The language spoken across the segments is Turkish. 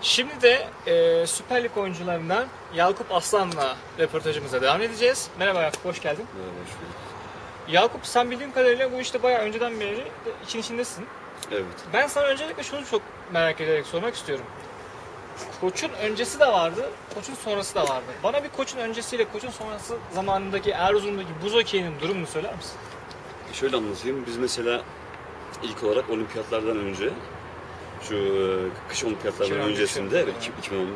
Şimdi de Süper Lig oyuncularından Yakup Aslan'la röportajımıza devam edeceğiz. Merhaba Yakup, hoş geldin. Merhaba, hoş bulduk. Yakup, sen bildiğim kadarıyla bu işte bayağı önceden beri için içindesin. Evet. Ben sana öncelikle şunu çok merak ederek sormak istiyorum. Koçun öncesi de vardı, koçun sonrası da vardı. Bana bir koçun öncesiyle koçun sonrası zamanındaki Erzurum'daki buz okeyinin durumunu söyler misin? Şöyle anlatayım. Biz mesela ilk olarak olimpiyatlardan önce, şu kış olimpiyatlarından öncesinde, evet, 2011,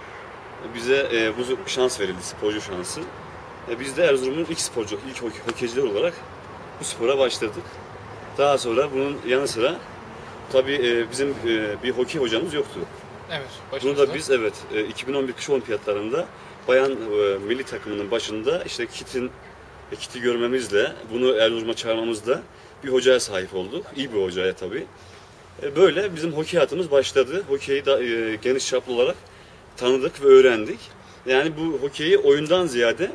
bize bu şans verildi, sporcu şansı. Biz de Erzurum'un ilk sporcu, ilk hokeyciler olarak bu spora başladık. Daha sonra bunun yanı sıra tabii bizim bir hokey hocamız yoktu. Evet. Bunu da biz 2011 kış olimpiyatlarında bayan milli takımının başında işte kiti görmemizle, bunu Erzurum'a çağırmamızla bir hocaya sahip olduk. İyi bir hocaya tabii. Böyle bizim hokey hayatımız başladı. Hokeyi da geniş çaplı olarak tanıdık ve öğrendik. Yani bu hokeyi oyundan ziyade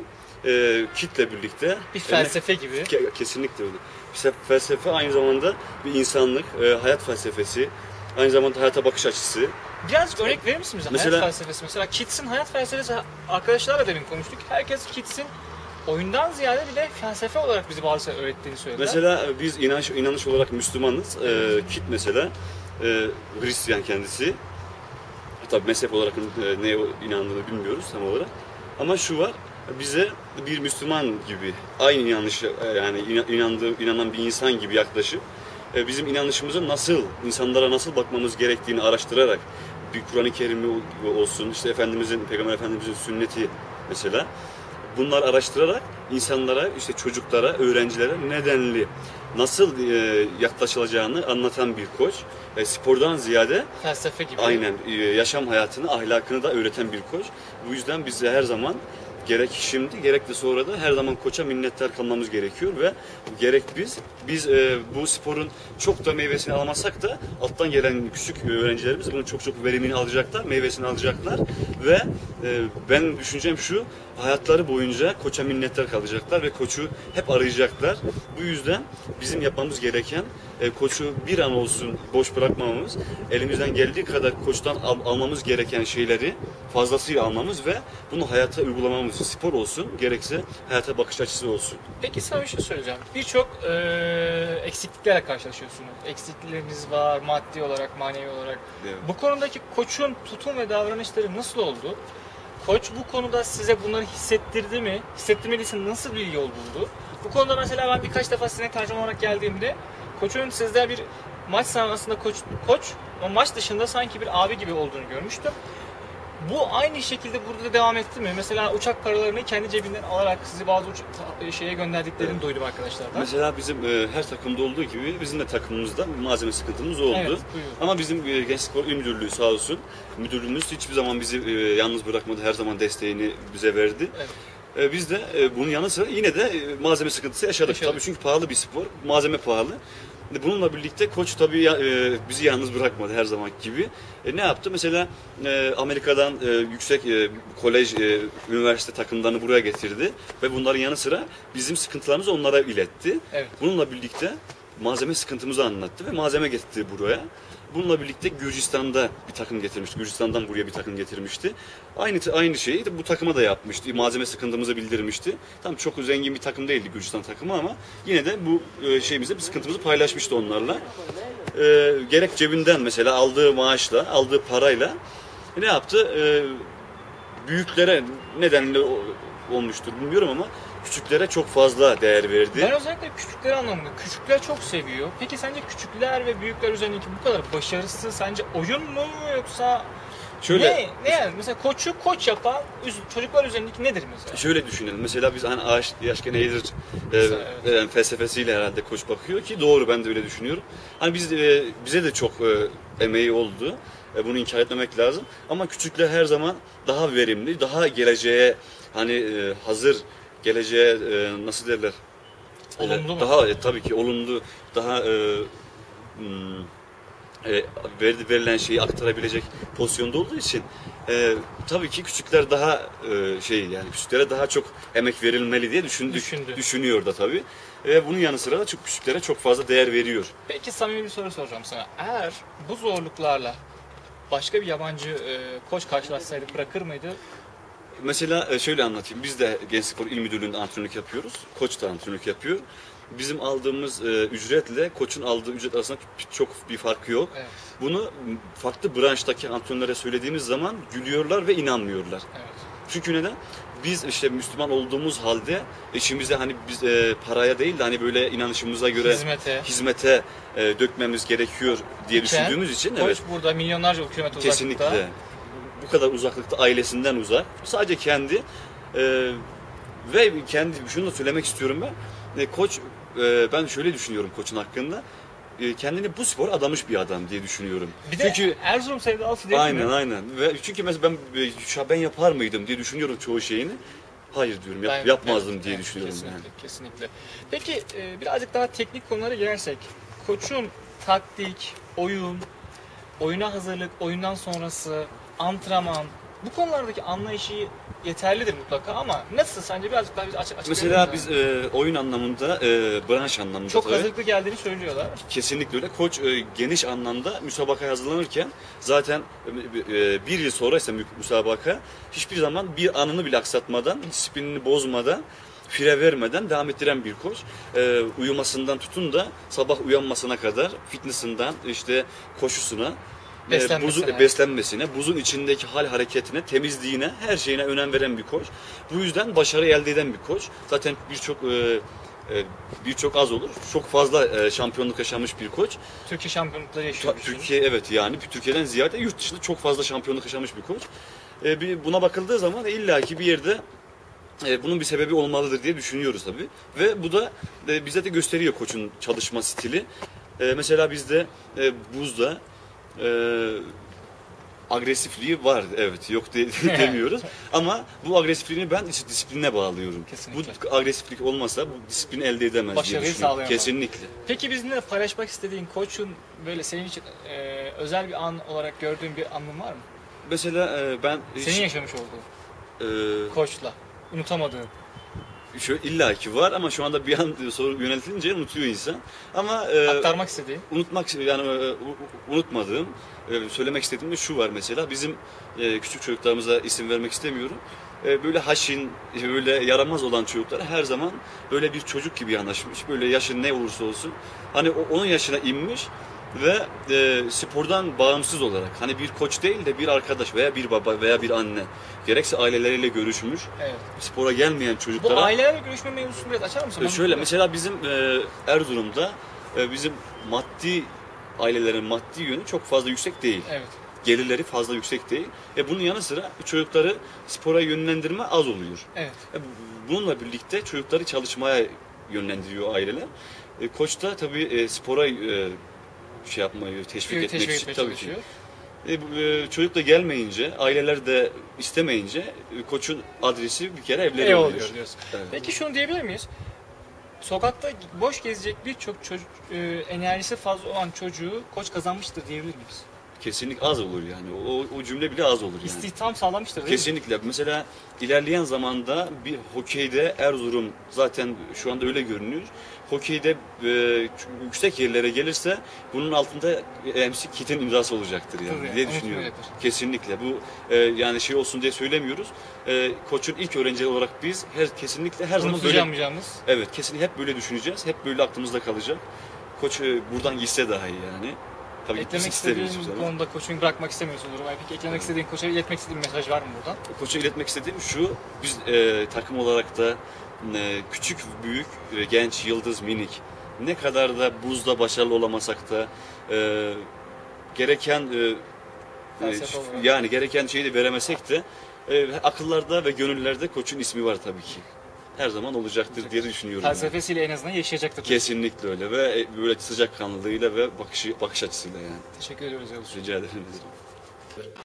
kitle birlikte bir felsefe gibi. Kesinlikle öyle. Bir felsefe, aynı zamanda bir insanlık, hayat felsefesi, aynı zamanda hayata bakış açısı. Biraz örnek verir misin bize? Mesela, hayat felsefesi. Mesela Kids'in hayat felsefesi, arkadaşlarla demin konuştuk. Herkes Kids'in oyundan ziyade bir de felsefe olarak bizi bazı şeyler öğrettiğini söylediler. Mesela biz inanış olarak Müslümanız. Kit mesela Hristiyan kendisi. Tabii mezhep olarak neye inandığını bilmiyoruz tam olarak. Ama şu var, bize bir Müslüman gibi, aynı inanış, yani inanan bir insan gibi yaklaşıp bizim inanışımızın insanlara nasıl bakmamız gerektiğini araştırarak, bir Kur'an-ı Kerim olsun, işte Peygamber Efendimizin sünneti mesela, bunları araştırarak insanlara, işte çocuklara, öğrencilere nedenli, nasıl yaklaşılacağını anlatan bir koç. Spordan ziyade felsefe gibi. Aynen, yaşam hayatını, ahlakını da öğreten bir koç. Bu yüzden biz her zaman, gerek şimdi gerek de sonra da her zaman koça minnettar kalmamız gerekiyor ve gerek biz bu sporun çok da meyvesini alamazsak da alttan gelen küçük öğrencilerimiz bunun çok verimini alacaklar, meyvesini alacaklar ve ben düşüncem şu, hayatları boyunca koça minnettar kalacaklar ve koçu hep arayacaklar. Bu yüzden bizim yapmamız gereken koçu bir an olsun boş bırakmamamız, elimizden geldiği kadar koçtan almamız gereken şeyleri fazlasıyla almamız ve bunu hayata uygulamamız, spor olsun, gerekse hayata bakış açısı olsun. Peki sana bir şey söyleyeceğim. Birçok eksikliklerle karşılaşıyorsunuz. Eksiklikleriniz var, maddi olarak, manevi olarak. Evet. Bu konudaki koçun tutum ve davranışları nasıl oldu? Koç bu konuda size bunları hissettirdi mi? Hissettirmediyse nasıl bir yol buldu? Bu konuda mesela ben birkaç defa size tercüman olarak geldiğimde koçun sizde bir maç sahasında koç ama maç dışında sanki bir abi gibi olduğunu görmüştüm. Bu aynı şekilde burada da devam etti mi? Mesela uçak paralarını kendi cebinden alarak sizi bazı şeye gönderdiklerini duydum arkadaşlardan. Mesela bizim her takımda olduğu gibi bizim de takımımızda malzeme sıkıntımız oldu. Evet, ama bizim Genç Spor İl Müdürlüğü sağ olsun, müdürlüğümüz hiçbir zaman bizi yalnız bırakmadı. Her zaman desteğini bize verdi. Evet. Biz de bunun yanı sıra yine de malzeme sıkıntısı yaşadık. Tabii çünkü pahalı bir spor, malzeme pahalı. Bununla birlikte koç tabii bizi yalnız bırakmadı her zaman gibi. Ne yaptı? Mesela Amerika'dan yüksek kolej, üniversite takımlarını buraya getirdi ve bunların yanı sıra bizim sıkıntılarımızı onlara iletti. Evet. Bununla birlikte malzeme sıkıntımızı anlattı ve malzeme getirdi buraya. Bununla birlikte Gürcistan'da bir takım getirmişti. Gürcistan'dan buraya bir takım getirmişti. Aynı şeyi de bu takıma da yapmıştı. Malzeme sıkıntımızı bildirmişti. Tam çok zengin bir takım değildi Gürcistan takımı ama yine de bu bir sıkıntımızı paylaşmıştı onlarla. Gerek cebinden mesela aldığı maaşla, aldığı parayla ne yaptı? Büyüklere nedenle olmuştur bilmiyorum ama küçüklere çok fazla değer verdi. Ben özellikle küçükleri anlamında. Küçükler çok seviyor. Peki sence küçükler ve büyükler üzerindeki bu kadar başarısı sence oyun mu yoksa ne yani? Mesela koçu koç yapan çocuklar üzerindeki nedir mesela? Şöyle düşünelim. Mesela biz hani ağaç yaşken eğilir felsefesiyle herhalde koç bakıyor ki doğru, ben de öyle düşünüyorum. Hani bize de çok emeği oldu. Bunu inkar etmemek lazım. Ama küçükler her zaman daha verimli, daha geleceğe hazır, geleceğe nasıl derler? Olumlu daha tabii ki olumlu, daha verilen şeyi aktarabilecek pozisyonda olduğu için tabii ki küçükler daha küçüklere daha çok emek verilmeli diye düşünüyor da tabii. Bunun yanı sıra da küçüklere çok fazla değer veriyor. Peki samimi bir soru soracağım sana. Eğer bu zorluklarla başka bir yabancı koç karşılaşsaydık bırakır mıydı? Mesela şöyle anlatayım. Biz de Gençspor İl Müdürlüğü'nde antrenörlük yapıyoruz. Koç da antrenörlük yapıyor. Bizim aldığımız ücretle koçun aldığı ücret arasında çok bir farkı yok. Evet. Bunu farklı branştaki antrenörlere söylediğimiz zaman gülüyorlar ve inanmıyorlar. Evet. Çünkü neden? Biz işte Müslüman olduğumuz halde işimize hani biz paraya değil de hani böyle inanışımıza göre hizmete dökmemiz gerekiyor diye düşündüğümüz için. Koç evet, burada milyonlarca kilometre uzaklıkta. kesinlikle. Bu kadar uzaklıkta ailesinden uzak. Sadece kendi ve kendi şunu da söylemek istiyorum ben. Koç ben şöyle düşünüyorum koçun hakkında. Kendini bu spora adamış bir adam diye düşünüyorum. Bir de çünkü Erzurum sevdalısı değil mi? Aynen. Ve çünkü mesela ben yapar mıydım diye düşünüyorum çoğu şeyini. Hayır diyorum. Yapmazdım diye düşünüyorum yani. Kesinlikle. Peki birazcık daha teknik konulara girersek, koçun taktik, oyuna hazırlık, oyundan sonrası, antrenman, bu konulardaki anlayışı yeterlidir mutlaka ama nasıl sence birazcık daha açık mesela biz oyun anlamında, branş anlamında çok tabii, hazırlıklı geldiğini söylüyorlar. Kesinlikle öyle. Koç geniş anlamda müsabakaya hazırlanırken zaten bir yıl sonra ise müsabaka hiçbir zaman bir anını bile aksatmadan, disiplinini bozmadan, fire vermeden devam ettiren bir koç. Uyumasından tutun da sabah uyanmasına kadar fitness'inden işte koşusuna, beslenmesine, buzun içindeki hal hareketine, temizliğine, her şeyine önem veren bir koç. Bu yüzden başarı elde eden bir koç. Zaten birçok az olur. Çok fazla şampiyonluk yaşamış bir koç. Türkiye şampiyonlukları yaşıyor. Türkiye evet yani Türkiye'den ziyade yurt dışında çok fazla şampiyonluk yaşamış bir koç. Buna bakıldığı zaman illaki bir yerde bunun bir sebebi olmalıdır diye düşünüyoruz tabii. Ve bu da bize de gösteriyor koçun çalışma stili. Mesela bizde buzda agresifliği var, evet, yok demiyoruz ama bu agresifliğini ben disipline bağlıyorum. Kesinlikle. Bu agresiflik olmasa bu disiplini elde edemez başarıyı diye düşünüyorum. Sağlayamaz. Kesinlikle. Peki bizimle paylaşmak istediğin koçun böyle senin için özel bir an olarak gördüğün bir anın var mı? Mesela ben senin yaşamış olduğun koçla unutamadığın. Şöyle illaki var ama şu anda bir an soru yöneltilince unutuyor insan. Ama aktarmak istediğin? Unutmadığım, söylemek istediğim de şu var mesela. Bizim küçük çocuklarımıza isim vermek istemiyorum. Böyle haşin, böyle yaramaz olan çocuklara her zaman böyle bir çocuk gibi yanaşmış. Böyle yaşı ne olursa olsun. Hani onun yaşına inmiş ve spordan bağımsız olarak hani bir koç değil de bir arkadaş veya bir baba veya bir anne gerekse aileleriyle görüşmüş. Evet. Spora gelmeyen çocuklara. Bu ailelerle görüşme mevzusunu biraz açar mısın? Şöyle mesela bizim Erzurum'da bizim ailelerin maddi yönü çok fazla yüksek değil. Evet. Gelirleri fazla yüksek değil. Bunun yanı sıra çocukları spora yönlendirme az oluyor. Evet. Bununla birlikte çocukları çalışmaya yönlendiriyor aileler. Koç da tabii spora teşvik etmek için tabii ki. Çocuk da gelmeyince, aileler de istemeyince koçun adresi bir kere evleri oluyor. Diyorsun. Evet. Peki şunu diyebilir miyiz? Sokakta boş gezecek birçok çocuk, enerjisi fazla olan çocuğu koç kazanmıştır diyebilir miyiz? Kesinlikle az olur yani. O cümle bile az olur yani. İstihdam sağlamıştır değil Kesinlikle. Mesela ilerleyen zamanda bir hokeyde Erzurum zaten şu anda öyle görünüyor. Hokeyde yüksek yerlere gelirse bunun altında MC Kit'in imzası olacaktır yani diye düşünüyorum. Kesinlikle. Bu yani şey olsun diye söylemiyoruz. Koçun ilk öğrencileri olarak biz kesinlikle her zaman böyle. Evet, kesinlikle hep böyle düşüneceğiz. Hep böyle aklımızda kalacak. Koç buradan gitse daha iyi yani. Tabii eklemek istediğin bu konuda koçunu bırakmak istemiyorsunuz. Peki eklemek istediğin, koça iletmek istediğin mesaj var mı buradan? Koça iletmek istediğim şu, biz takım olarak da küçük, büyük, genç, yıldız, minik, ne kadar da buzda başarılı olamasak da gereken gereken şeyi de veremesek de akıllarda ve gönüllerde koçun ismi var tabii ki. Her zaman olacaktır diye düşünüyorum. Felsefesiyle en azından yaşayacaktır. Kesinlikle öyle ve böyle sıcakkanlılığıyla ve bakış açısıyla yani. Teşekkür ediyoruz Yavuz. Rica ederim.